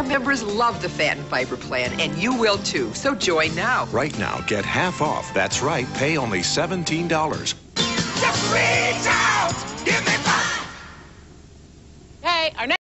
members love the Fat and Fiber plan, and you will too. So join now. Right now, get half off. That's right, pay only $17.